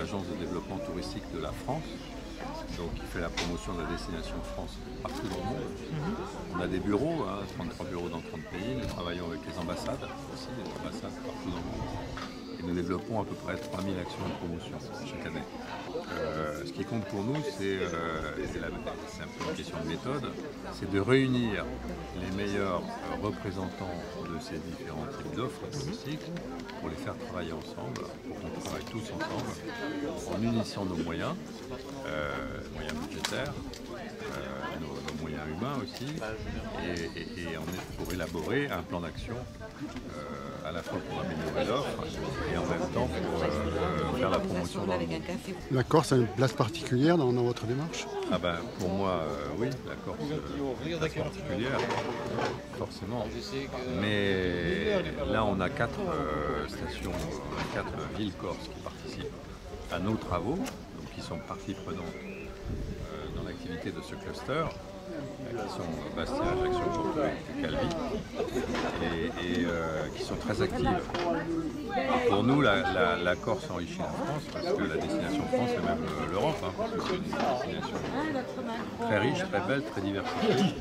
l'agence de développement touristique de la France, donc qui fait la promotion de la destination France partout dans le monde. On a des bureaux, 33 bureaux dans 30 pays, nous travaillons avec les ambassades aussi, des ambassades partout dans le monde. Et nous développons à peu près 3000 actions de promotion chaque année. Ce qui compte pour nous, c'est un peu une question de méthode, c'est de réunir les meilleurs représentants de ces différents types d'offres touristiques pour les faire travailler ensemble, pour qu'on travaille tous ensemble, en unissant nos moyens budgétaires, nos moyens humains aussi, et pour élaborer un plan d'action à la fois pour améliorer l'offre et en même temps pour faire la promotion dans le monde. La Corse a une place particulière dans votre démarche? Pour moi, oui, la Corse a une place particulière, forcément. Mais là, on a 4 stations, 4 villes corses qui participent à nos travaux, donc qui sont partie prenante dans l'activité de ce cluster, qui sont Bastia, Ajaccio, Porto et Calvi, et qui sont très actives. Pour nous, la Corse enrichit la France, parce que la destination France, c'est même l'Europe, parce que c'est une destination très riche, très belle, très diversifiée,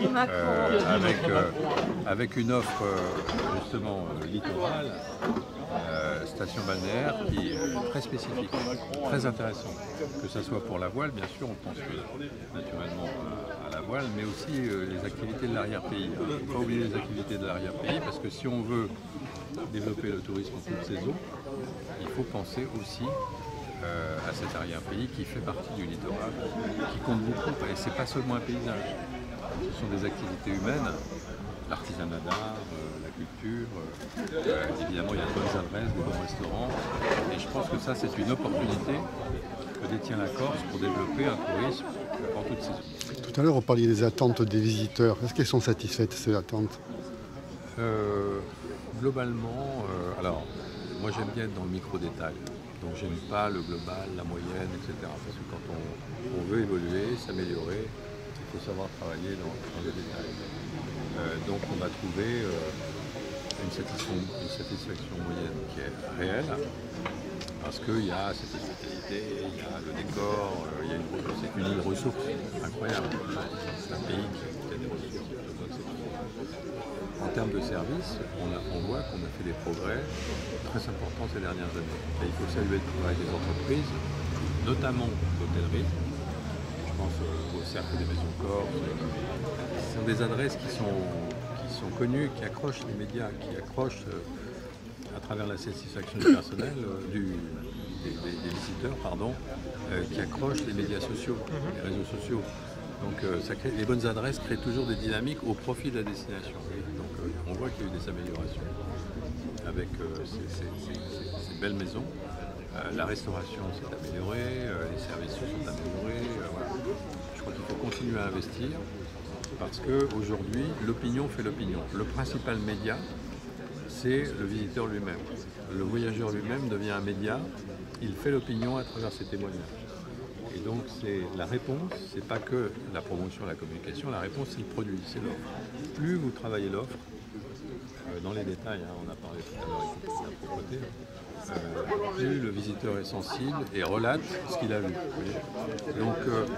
avec une offre justement littorale, station balnéaire qui est très spécifique, très intéressante. Que ce soit pour la voile, bien sûr, on pense naturellement à la voile, mais aussi les activités de l'arrière-pays. Il ne faut pas oublier les activités de l'arrière-pays, parce que si on veut développer le tourisme en toute saison, il faut penser aussi à cet arrière-pays qui fait partie du littoral, qui compte beaucoup. Et ce n'est pas seulement un paysage, ce sont des activités humaines, l'artisanat d'art, la culture, évidemment il y a de bonnes adresses, de bons restaurants, et je pense que ça c'est une opportunité que détient la Corse pour développer un tourisme en toute saison. Tout à l'heure, vous parliez des attentes des visiteurs. Est-ce qu'elles sont satisfaites, ces attentes? Globalement, alors, moi j'aime bien être dans le micro-détail. Donc j'aime pas le global, la moyenne, etc. Parce que quand on veut évoluer, s'améliorer, il faut savoir travailler dans les détails. Donc on va trouver une satisfaction moyenne qui est réelle, parce qu'il y a cette hospitalité, il y a le décor, c'est une ressource incroyable. C'est un pays qui a des ressources. En termes de services, on voit qu'on a fait des progrès très importants ces dernières années. Et il faut saluer le travail des entreprises, notamment l'hôtellerie. Je pense au Cercle des Maisons Corse. Ce sont des adresses qui sont connues, qui accrochent les médias, qui accrochent à travers la satisfaction du personnel, des visiteurs, qui accrochent les médias sociaux, les réseaux sociaux. Donc les bonnes adresses créent toujours des dynamiques au profit de la destination. Donc on voit qu'il y a eu des améliorations avec ces belles maisons. La restauration s'est améliorée, les services se sont améliorés. Voilà. Je crois qu'il faut continuer à investir parce qu'aujourd'hui, l'opinion fait l'opinion. Le principal média, c'est le visiteur lui-même. Le voyageur lui-même devient un média, il fait l'opinion à travers ses témoignages. Et donc la réponse, c'est pas que la promotion, la communication, la réponse c'est le produit, c'est l'offre. Plus vous travaillez l'offre, dans les détails, on a parlé tout à l'heure de la propreté, plus le visiteur est sensible et relate ce qu'il a vu. Donc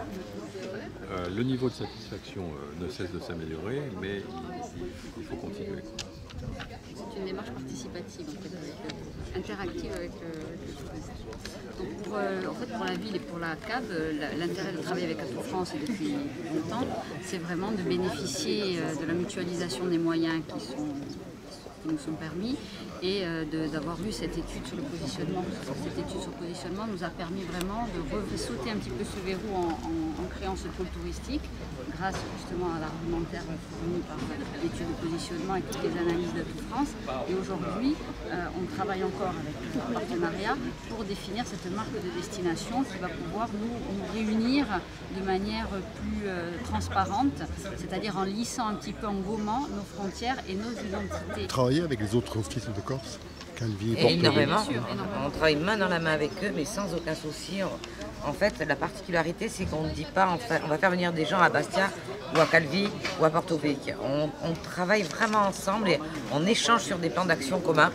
le niveau de satisfaction ne cesse de s'améliorer, mais il faut continuer. C'est une démarche participative, en fait, interactive avec le tourisme. Donc pour la ville et pour la CAB, l'intérêt de travailler avec Atout France et depuis longtemps, c'est vraiment de bénéficier de la mutualisation des moyens qui nous sont permis et d'avoir vu cette étude sur le positionnement. Cette étude sur le positionnement nous a permis vraiment de sauter un petit peu ce verrou en créant ce pôle touristique grâce justement à l'argumentaire fourni par l'étude de positionnement et toutes les analyses d'Atout France. Et aujourd'hui, on travaille encore avec d'autres partenariats pour définir cette marque de destination qui va pouvoir nous réunir de manière plus transparente, c'est-à-dire en lissant un petit peu, en gommant nos frontières et nos identités. Travailler avec les autres offices de Corse, Calvi, et énormément. Énormément. On travaille main dans la main avec eux, mais sans aucun souci. En fait, la particularité, c'est qu'on ne dit pas, on va faire venir des gens à Bastia ou à Calvi ou à Porto Vecchio. On travaille vraiment ensemble et on échange sur des plans d'action communs.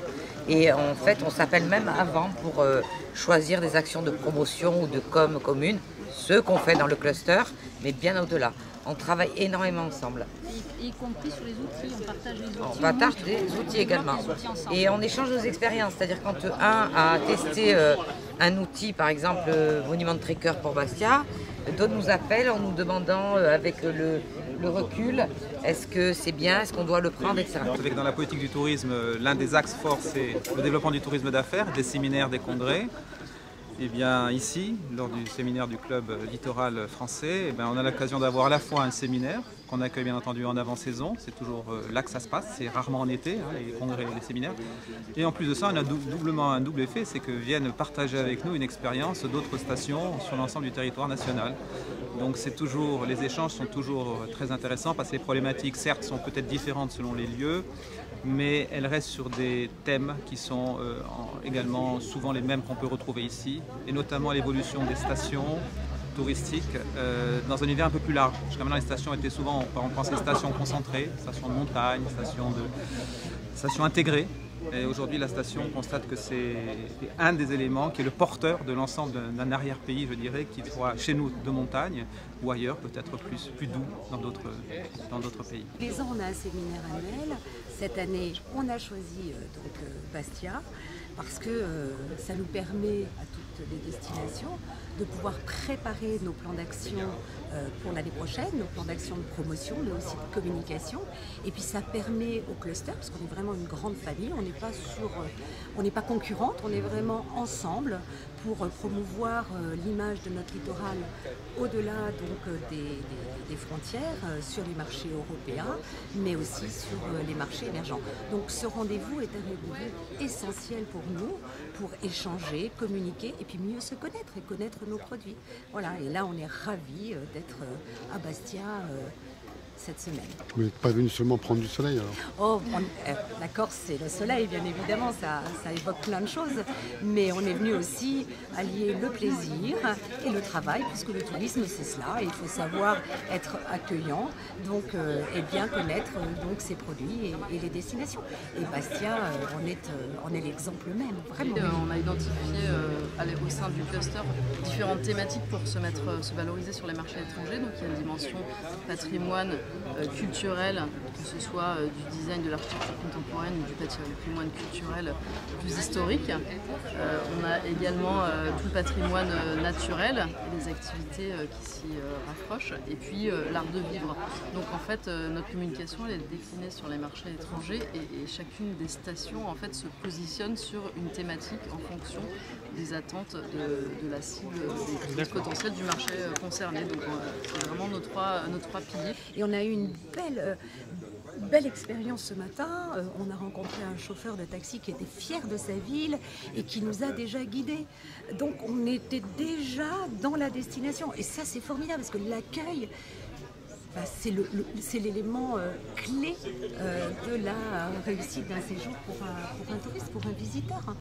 Et en fait, on s'appelle même avant pour choisir des actions de promotion ou de com communes, ce qu'on fait dans le cluster, mais bien au-delà. On travaille énormément ensemble. Y compris sur les outils, on partage les outils. On partage des outils également. Et on échange nos expériences. C'est-à-dire quand un a testé un outil, par exemple Monument de Tracker pour Bastia, d'autres nous appellent en nous demandant avec le recul, est-ce que c'est bien, est-ce qu'on doit le prendre, etc. Dans la politique du tourisme, l'un des axes forts, c'est le développement du tourisme d'affaires, des séminaires, des congrès. Et bien ici, lors du séminaire du club littoral français, on a l'occasion d'avoir à la fois un séminaire qu'on accueille bien entendu en avant-saison, c'est toujours là que ça se passe, c'est rarement en été, les congrès et les séminaires. Et en plus de ça, on a doublement un double effet, c'est que viennent partager avec nous une expérience d'autres stations sur l'ensemble du territoire national. Donc c'est toujours, les échanges sont toujours très intéressants parce que les problématiques certes sont peut-être différentes selon les lieux, mais elles restent sur des thèmes qui sont également souvent les mêmes qu'on peut retrouver ici, et notamment l'évolution des stations touristiques dans un univers un peu plus large. Jusqu'à maintenant, les stations étaient souvent, on pense les stations concentrées, stations de montagne, stations intégrées. Et aujourd'hui, la station constate que c'est un des éléments qui est le porteur de l'ensemble d'un arrière-pays, je dirais, qu'il soit chez nous de montagne ou ailleurs, peut-être plus doux dans d'autres pays. Tous les ans, on a un séminaire annuel. Cette année, on a choisi Bastia parce que ça nous permet à toutes les destinations de pouvoir préparer nos plans d'action pour l'année prochaine, nos plans d'action de promotion, mais aussi de communication. Et puis ça permet au cluster, parce qu'on est vraiment une grande famille, on n'est pas concurrentes, on est vraiment ensemble pour promouvoir l'image de notre littoral au-delà des frontières, sur les marchés européens, mais aussi sur les marchés émergents. Donc ce rendez-vous est un rendez-vous essentiel pour nous, pour échanger, communiquer et puis mieux se connaître et connaître nos produits. Voilà, et là on est ravis d'être à Bastia cette semaine. Vous n'êtes pas venu seulement prendre du soleil alors? La Corse c'est le soleil bien évidemment, ça évoque plein de choses, mais on est venu aussi allier le plaisir et le travail, puisque le tourisme c'est cela, et il faut savoir être accueillant, donc et bien connaître donc ses produits et les destinations. Et Bastia, on est l'exemple même, vraiment. On a identifié au sein du cluster différentes thématiques pour se valoriser sur les marchés étrangers. Donc il y a une dimension patrimoine culturel, que ce soit du design, de l'architecture contemporaine ou du patrimoine culturel plus historique. On a également tout le patrimoine naturel et les activités qui s'y raccrochent, et puis l'art de vivre. Donc en fait notre communication elle est déclinée sur les marchés étrangers et chacune des stations en fait se positionne sur une thématique en fonction des attentes de la cible, des potentiels du marché concerné. Donc c'est vraiment nos trois piliers. Et on a eu une belle expérience ce matin. On a rencontré un chauffeur de taxi qui était fier de sa ville et qui nous a déjà guidés. Donc on était déjà dans la destination. Et ça c'est formidable parce que l'accueil, c'est l'élément clé de la réussite d'un séjour pour un touriste, pour un visiteur.